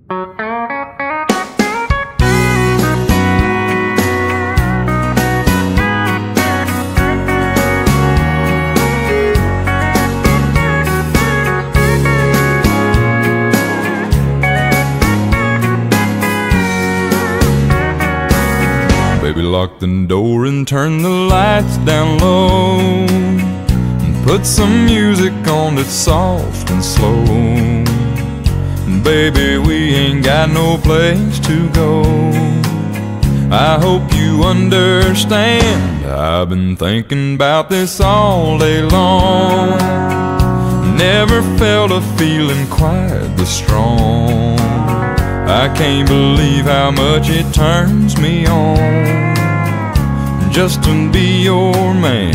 Baby, lock the door and turn the lights down low, and put some music on that's soft and slow. And baby, we ain't got no place to go. I hope you understand, I've been thinking about this all day long. Never felt a feeling quite this strong. I can't believe how much it turns me on just to be your man.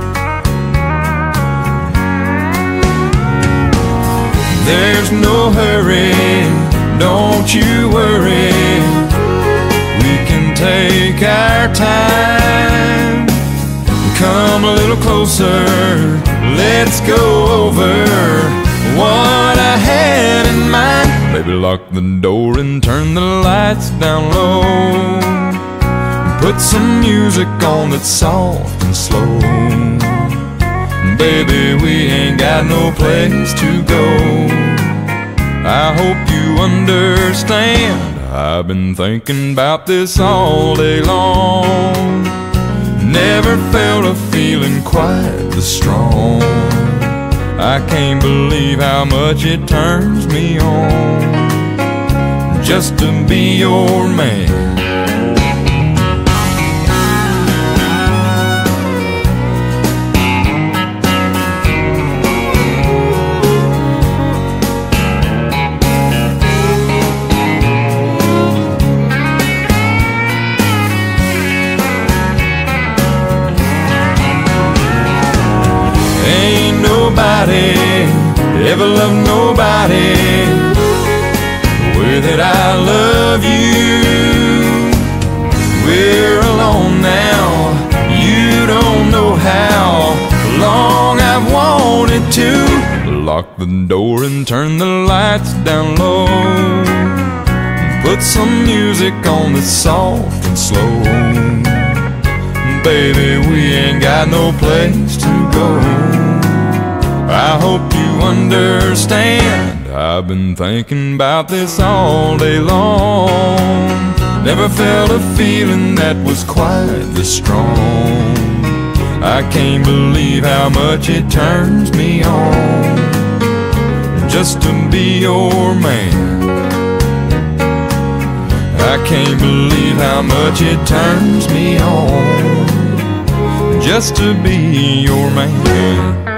There's no hurry, don't you worry. We can take our time. Come a little closer, let's go over what I had in mind. Baby, lock the door and turn the lights down low, put some music on that's soft and slow. Baby, we ain't got no place to go. I hope you understand, I've been thinking about this all day long. Never felt a feeling quite this strong. I can't believe how much it turns me on just to be your man. Ain't nobody ever loved nobody the way that I love you. We're alone now, you don't know how long I've wanted to. Lock the door and turn the lights down low, put some music on that's soft and slow. Baby, we ain't got no place to go. I hope you understand, I've been thinking about this all day long. Never felt a feeling that was quite this strong. I can't believe how much it turns me on just to be your man. I can't believe how much it turns me on just to be your man.